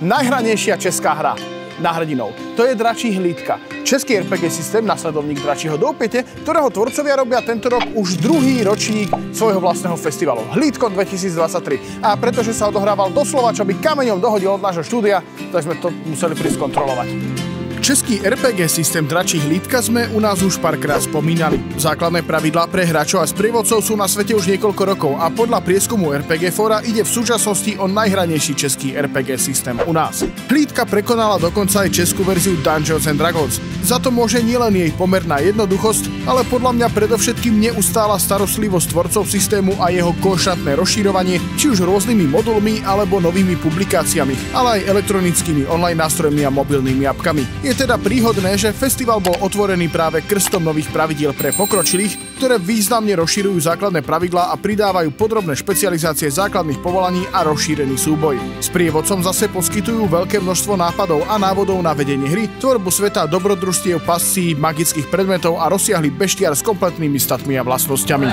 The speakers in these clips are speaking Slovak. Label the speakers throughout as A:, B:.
A: Najhranejšia česká hra na hrdinov. To je Dračí hlídka. Český RPG systém, nasledovník Dračího doupěte, ktorého tvorcovia robia tento rok už druhý ročník svojho vlastného festivalu. Hlídkon 2023. A pretože sa odohrával doslova, čo by kameňom dohodil od nášho štúdia, tak sme to museli prísť kontrolovať. Český RPG systém Dračí hlídka sme u nás už párkrát spomínali. Základné pravidlá pre hráčov a sprievodcov sú na svete už niekoľko rokov a podľa prieskumu RPG Fora ide v súčasnosti o najhranejší český RPG systém u nás. Hlídka prekonala dokonca aj českú verziu Dungeons & Dragons. Za to môže nielen jej pomerná jednoduchosť, ale podľa mňa predovšetkým neustála starostlivosť tvorcov systému a jeho konštantné rozširovanie, či už rôznymi modulmi alebo novými publikáciami, ale aj elektronickými online nástrojmi a mobilnými apkami. Je teda príhodné, že festival bol otvorený práve krstom nových pravidiel pre pokročilých, ktoré významne rozširujú základné pravidlá a pridávajú podrobné špecializácie základných povolaní a rozšírený súboj. Sprievodcom zase poskytujú veľké množstvo nápadov a návodov na vedenie hry, tvorbu sveta, dobrodružstiev, pascí, magických predmetov a rozsiahly beštiar s kompletnými statmi a vlastnosťami.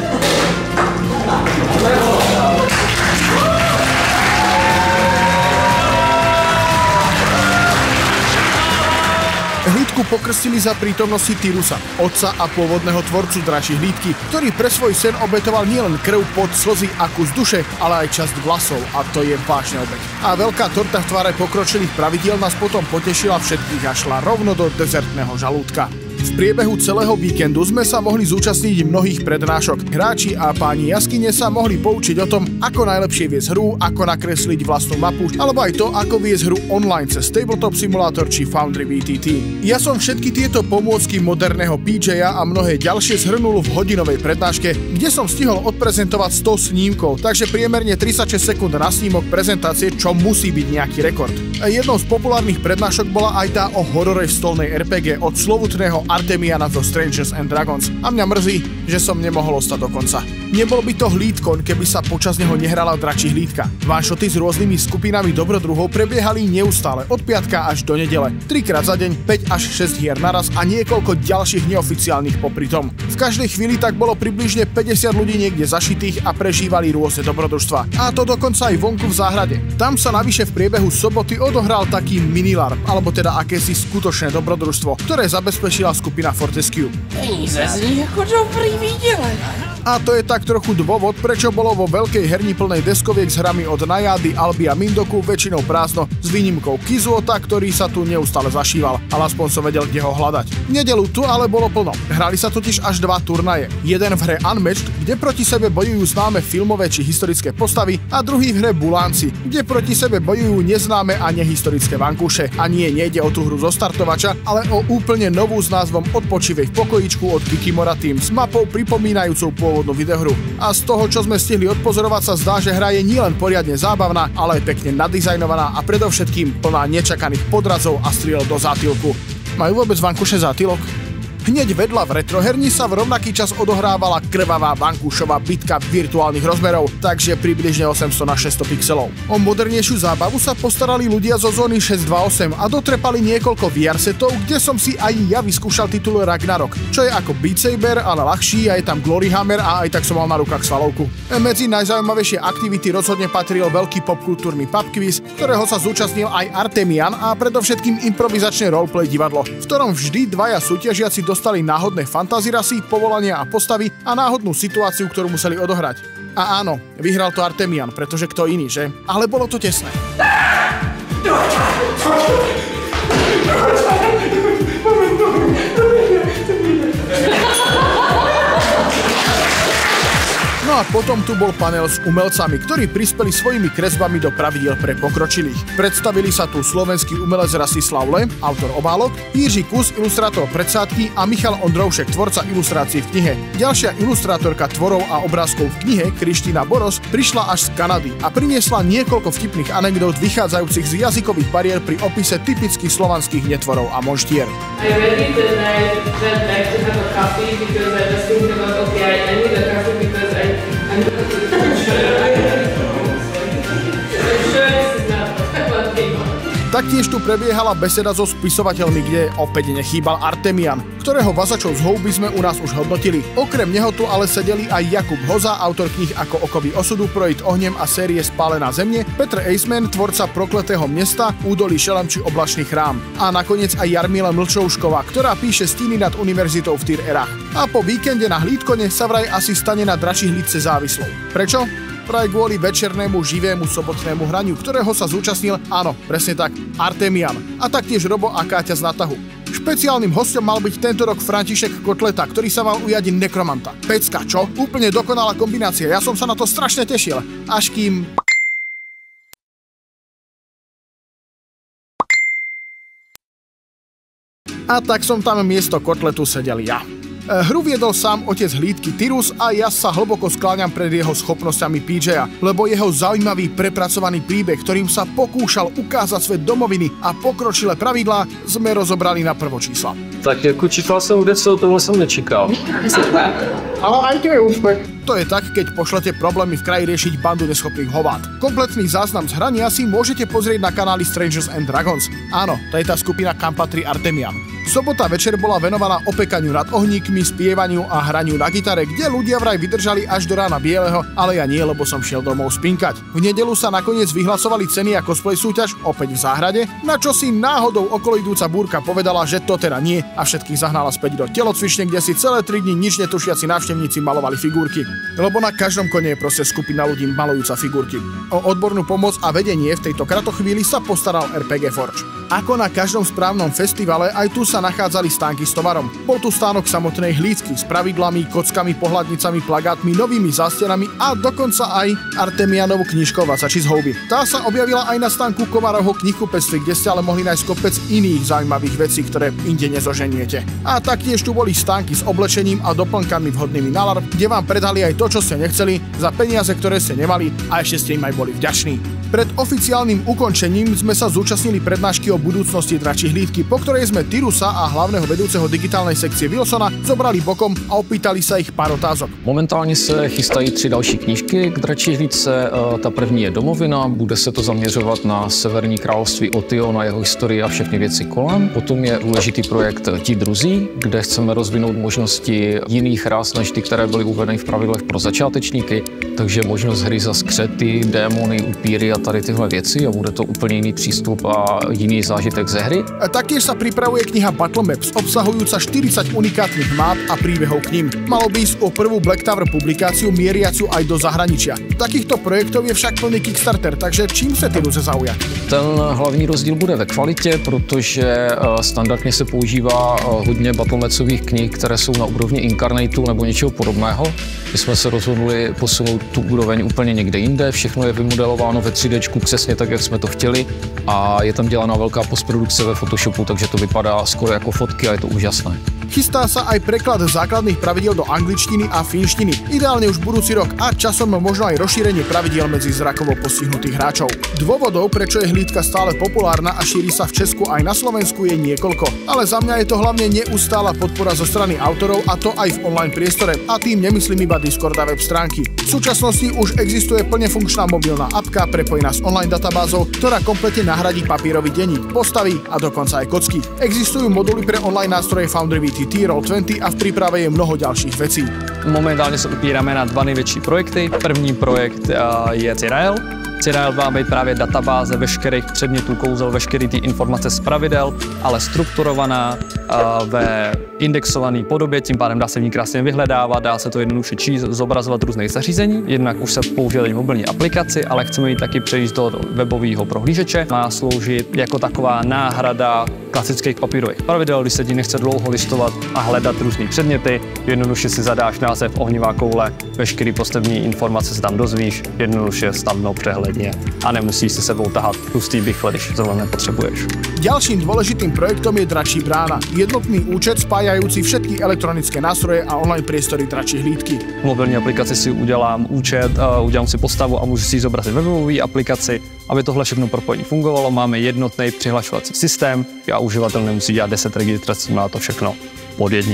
A: Hlídku pokrstili za prítomnosti Tyrusa, otca a pôvodného tvorcu Dračí hlídky, ktorý pre svoj sen obetoval nielen krv, pot, slzy a kus duše, ale aj časť vlasov, a to je vážne obet. A veľká torta v tvare pokročilých pravidiel nás potom potešila všetkých a šla rovno do dezertného žalúdka. V priebehu celého víkendu sme sa mohli zúčastniť mnohých prednášok. Hráči a páni jaskyne sa mohli poučiť o tom, ako najlepšie viesť hru, ako nakresliť vlastnú mapu, alebo aj to, ako viesť hru online cez Tabletop Simulator či Foundry VTT. Ja som všetky tieto pomôcky moderného PJ-a a mnohé ďalšie zhrnul v hodinovej prednáške, kde som stihol odprezentovať 100 snímkov, takže priemerne 36 sekúnd na snímok prezentácie, čo musí byť nejaký rekord. Jednou z populárnych prednášok bola aj tá o horore v stolnej RPG od slovutného Artemiana zo Strangers and Dragons a mňa mrzí, že som nemohol ostať do konca. Nebol by to Hlídkon, keby sa počas neho nehrala Dračí hlídka. One-shoty s rôznymi skupinami dobrodruhov prebiehali neustále od piatka až do nedele. 3-krát za deň, 5 až 6 hier naraz a niekoľko ďalších neoficiálnych popri tom. V každej chvíli tak bolo približne 50 ľudí niekde zašitých a prežívali rôzne dobrodružstva. A to dokonca aj vonku v záhrade. Tam sa navyše v priebehu soboty odohral taký minilarp, alebo teda akési skutočné dobrodružstvo, ktoré zabezpečila skupina Fortescue.
B: Peníze zní ako dobrý výdelek.
A: A to je tak trochu dôvod, prečo bolo vo veľkej herni plnej deskoviek s hrami od Najády, Alby a Mindoku väčšinou prázdno, s výnimkou Kizuota, ktorý sa tu neustále zašíval, ale aspoň som vedel, kde ho hľadať. V nedeľu tu ale bolo plno. Hrali sa totiž až 2 turnaje. Jeden v hre Unmatched, kde proti sebe bojujú známe filmové či historické postavy, a druhý v hre Bulánci, kde proti sebe bojujú neznáme a nehistorické vankúše. A nie, nejde o tú hru zo startovača, ale o úplne novú s názvom Odpočívej v pokojíčku od Kikimora Team s mapou pripomínajúcou pôvodnú videohru. A z toho, čo sme stihli odpozorovať, sa zdá, že hra je nielen poriadne zábavná, ale aj pekne nadizajnovaná a predovšetkým plná nečakaných podrazov a striel do zátilku. Majú vôbec vankúše zátilok? Hneď vedľa v retroherni sa v rovnaký čas odohrávala krvavá vankúšová bitka virtuálnych rozmerov, takže približne 800 na 600 pixelov. O modernejšiu zábavu sa postarali ľudia zo zóny 628 a dotrepali niekoľko VR setov, kde som si aj ja vyskúšal titul Ragnarok, čo je ako Beat Saber, ale ľahší, a je tam Gloryhammer a aj tak som mal na rukách svalovku. Medzi najzaujímavejšie aktivity rozhodne patril veľký popkultúrny pub quiz, ktorého sa zúčastnil aj Artemian, a predovšetkým improvizačné roleplay divadlo, v ktorom vždy dvaja súťažiaci dostali náhodné fantázirasy, povolania a postavy a náhodnú situáciu, ktorú museli odohrať. A áno, vyhral to Artemian, pretože kto iný, že? Ale bolo to tesné. No a potom tu bol panel s umelcami, ktorí prispeli svojimi kresbami do pravidiel pre pokročilých. Predstavili sa tu slovenský umelec Rastislav Le, autor obálok, Jiří Kus, ilustrátor predsádky, a Michal Ondroušek, tvorca ilustrácií v knihe. Ďalšia ilustrátorka tvorov a obrázkov v knihe, Kriština Boros, prišla až z Kanady a priniesla niekoľko vtipných anekdot vychádzajúcich z jazykových bariér pri opise typických slovanských netvorov a monštier. Taktiež tu prebiehala beseda so spisovateľmi, kde opäť nechýbal Artemian, ktorého vazačov z houby sme u nás už hodnotili. Okrem neho tu ale sedeli aj Jakub Hoza, autor kníh Ako okovy osudu, Projít ohňem a série Spálená země, Petr Eisman, tvorca Prokletého mesta, Údolí šelem či Oblačný chrám. A nakoniec aj Jarmila Mlčoušková, ktorá píše Stíny nad univerzitou v Týr Erach. A po víkende na Hlídkone sa vraj asi stane na dračí hlídce závislou. Prečo? Vraj kvôli večernému živému sobotnému hraniu, ktorého sa zúčastnil, áno, presne tak, Artemian a taktiež Robo a Káťa z Natahu. Špeciálnym hosťom mal byť tento rok František Kotleta, ktorý sa mal ujať nekromanta. Pecka, čo? Úplne dokonalá kombinácia, ja som sa na to strašne tešil. Až kým... A tak som tam miesto Kotletu sedel ja. Hru viedol sám otec Hlídky Tyrus a ja sa hlboko skláňam pred jeho schopnosťami PJa, lebo jeho zaujímavý prepracovaný príbeh, ktorým sa pokúšal ukázať svet domoviny a pokročilé pravidlá, sme rozobrali na prvočísla.
C: Tak jako čítal jsem Udeco, tohle jsem nečekal.
B: Ale aj to je úspech.
A: To je tak, keď pošlete problémy v kraji riešiť bandu neschopných hovát. Kompletný záznam z hrania si môžete pozrieť na kanáli Strangers and Dragons. Áno, to je tá skupina, kam patrí Artemian. Sobota večer bola venovaná opekaniu nad ohníkmi, spievaniu a hraniu na gitare, kde ľudia vraj vydržali až do rána bieleho, ale ja nie, lebo som šiel domov spinkať. V nedeľu sa nakoniec vyhlasovali ceny a cosplay súťaž opäť v záhrade, na čo si náhodou okoloidúca búrka povedala, že to teda nie a všetkých zahnala späť do telocvične, kde si celé 3 dni nič netušiaci návštevníci malovali figurky. Lebo na každom kone je proste skupina ľudí malujúca figurky. O odbornú pomoc a vedenie v tejto kratochvíli sa postaral RPG Forge. Ako na každom správnom festivale, aj tu sa nachádzali stánky s tovarom. Bol tu stánok samotnej Hlídky s pravidlami, kockami, pohľadnicami, plagátmi, novými zástenami a dokonca aj Artemianovu knižkou Vasači z houby. Tá sa objavila aj na stánku Komarovho knihkupectví, kde ste ale mohli nájsť kopec iných zaujímavých vecí, ktoré inde nezoženiete. A taktiež tu boli stánky s oblečením a doplnkami vhodnými na LARP, kde vám predali aj to, čo ste nechceli, za peniaze, ktoré ste nemali a ešte ste im aj boli vďační. Pred oficiálnym ukončením sme sa zúčastnili prednášky o budúcnosti dračích Hlídky, po ktorej sme Tyrusa a hlavného vedúceho digitálnej sekcie Wilsona zobrali bokom a opýtali sa ich pár otázok.
D: Momentálně se chystají 3 další knížky k dračí hlídce. Ta první je Domovina, bude se to zaměřovat na severní království Otio, na jeho historii a všechny věci kolem. Potom je důležitý projekt Ti druzí, kde chceme rozvinout možnosti jiných ras než ty, které byly uvedeny v pravidlech pro začátečníky, takže možnost hry za skřety, démony, upíry a tady tyhle věci a bude to úplně jiný přístup a jiný zážitek ze hry.
A: Taktiež sa pripravuje kniha Battle Maps, obsahujúca 40 unikátnych map a príbehov k ním. Malo by ísť o prvú Black Tower publikáciu mieriacu aj do zahraničia. Takýchto projektov je však plný Kickstarter, takže čím se Tyruze zaujat?
D: Ten hlavní rozdíl bude ve kvalitě, protože standardně se používá hodně battlemapsových knih, které jsou na úrovni Incarnateu nebo něčeho podobného. My jsme se rozhodli posunout tu úroveň úplně někde jinde, všechno je vymodelováno ve 3D přesně tak, jak jsme to chtěli a je tam dělaná velká postprodukce ve Photoshopu, takže to vypadá skoro jako fotky a je to úžasné.
A: Chystá sa aj preklad základných pravidiel do angličtiny a finštiny, ideálne už budúci rok a časom možno aj rozšírenie pravidiel medzi zrakovo postihnutých hráčov. Dôvodov, prečo je Hlídka stále populárna a šíri sa v Česku aj na Slovensku je niekoľko, ale za mňa je to hlavne neustála podpora zo strany autorov a to aj v online priestore a tým nemyslím iba Discord a web stránky. V súčasnosti už existuje plne funkčná mobilná apka prepojená s online databázou, ktorá kompletne nahradí papierový denník, postavy a dokonca aj kocky. Existujú moduly pre online nástroje Foundry VTT, Roll20 a v príprave je mnoho ďalších vecí.
E: Momentálně se opíráme na 2 největší projekty. První projekt je Cyrael. Cyrael má být právě databáze veškerých předmětů kouzel, veškerý ty informace z pravidel, ale strukturovaná ve indexované podobě, tím pádem dá se v ní krásně vyhledávat, dá se to jednoduše číst, zobrazovat různých zařízení. Jednak už se používají mobilní aplikaci, ale chceme ji taky převést do webového prohlížeče. Má sloužit jako taková náhrada klasických papírových pravidel, když se ti nechce dlouho listovat a hledat různé předměty, jednoduše si zadáš název ohnivá koule, veškerý postavní informace se tam dozvíš, jednoduše snadno přehledně a nemusíš si sebou tahat tlustý bichle, když zrovna nepotřebuješ.
A: Ďalším dôležitým projektom je Dračí brána, jednotný účet spájajúci všetky elektronické nástroje a online priestory Dračí Hlídky.
E: V mobilní aplikaci si udělám účet, udělám si postavu a můžu si ji zobrazit ve webové aplikaci. Aby tohle všechno propojení fungovalo, máme jednotný přihlašovací systém a uživatel nemusí dělat 10 registrací, má to všechno pod jedním.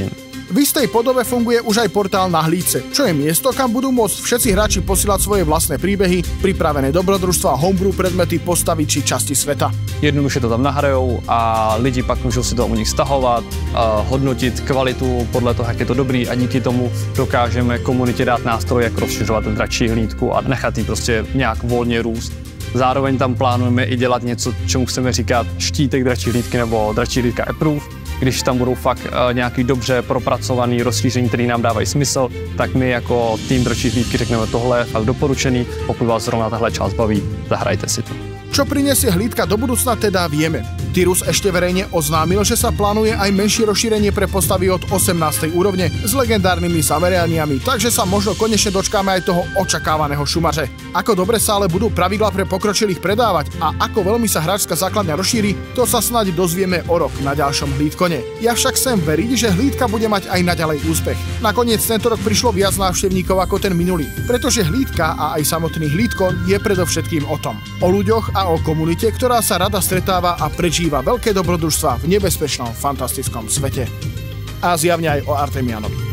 A: V istej podobe funguje už aj portál Na hlídce, čo je miesto, kam budú môcť všetci hráči posielať svoje vlastné príbehy, pripravené dobrodružstva, homebrew predmety, postavy či časti sveta.
E: Jednoduše to tam nahrajou a lidi pak můžou si to u nich stahovat, hodnotit kvalitu podle toho, jak je to dobrý a díky tomu dokážeme komunitě dát nástroj, jak rozšiřovat dračí hlídku a nechat jí prostě nějak volně růst. Zároveň tam plánujeme i dělat něco, čemu chceme říkat štítek dračí hlídky nebo dračí hlídka Approve. Když tam budou fakt nějaký dobře propracovaný rozšíření, který nám dávají smysl, tak my jako tým dračí hlídky řekneme, tohle je fakt doporučený, pokud vás zrovna tahle část baví, zahrajte si to.
A: Čo prinesie hlídka do budúcna teda vieme. Tyrus ešte verejne oznámil, že sa plánuje aj menšie rozšírenie pre postavy od 18. úrovne s legendárnymi zameraniami, takže sa možno konečne dočkáme aj toho očakávaného šumaře. Ako dobre sa ale budú pravidlá pre pokročilých predávať a ako veľmi sa hráčska základňa rozšíri, to sa snáď dozvieme o rok na ďalšom Hlídkone. Ja však chcem veriť, že hlídka bude mať aj naďalej úspech. Nakoniec tento rok prišlo viac návštevníkov ako ten minulý, pretože hlídka a aj samotný Hlídkon je predovšetkým o tom. O ľuďoch a o komunite, ktorá sa rada stretáva a prežíva veľké dobrodružstvá v nebezpečnom fantastickom svete. A zjavne aj o Artemianovi.